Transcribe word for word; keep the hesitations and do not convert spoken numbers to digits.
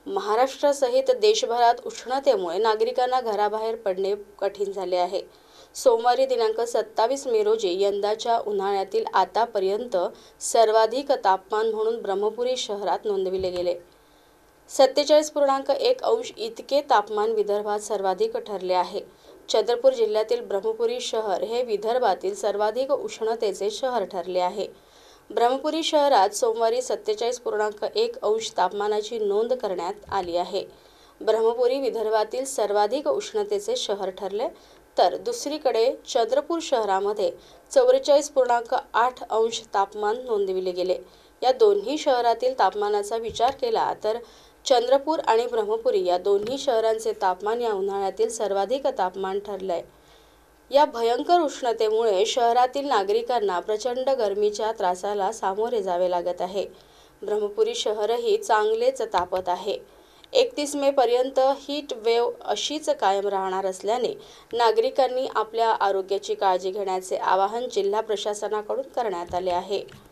महाराष्ट्रासहित देशभरात उष्णतेमुळे नागरिकांना घराबाहेर पडणे कठीण झाले आहे। सोमवारी दिनांक सत्तावीस मे रोजी यंदाच्या उन्हाळ्यातील आतापर्यंत सर्वाधिक तापमान म्हणून ब्रह्मपुरी शहरात नोंदविले गेले। सत्तेचाळीस पूर्णांक एक अंश इतके तापमान विदर्भात सर्वाधिक ठरले आहे। चंद्रपूर जिल्ह्यातील ब्रह्मपुरी शहर हे विदर्भातील सर्वाधिक उष्णतेचे शहर ठरले आहे। ब्रह्मपुरी शहरात सोमवारी सत्तेचाळीस पूर्णांक एक अंश तापमानाची नोंद करण्यात आली आहे। ब्रह्मपुरी विदर्भातील सर्वाधिक उष्णतेचे शहर ठरले, तर दुसरीकडे चंद्रपूर शहरामध्ये चौवेचाळीस पूर्णांक आठ अंश तापमान नोंदविले गेले। या दोन्ही शहरातील तापमानाचा विचार केला तर चंद्रपूर आणि ब्रह्मपुरी या दोन्ही शहरांचे तापमान या उन्हाळ्यातील सर्वाधिक तापमान ठरले आहे। या भयंकर उष्णतेमुळे शहरातील नागरिकांना प्रचंड गरमीच्या त्रासाला सामोरे जावे लागत आहे। ब्रह्मपुरी शहरही चांगलेच तापत आहे। एकतीस मे पर्यंत हीट वेव्ह अशीच कायम राहणार असल्याने नागरिकांनी आपल्या आरोग्याची काळजी घेण्याचे आवाहन जिल्हा प्रशासनाकडून करण्यात आले आहे।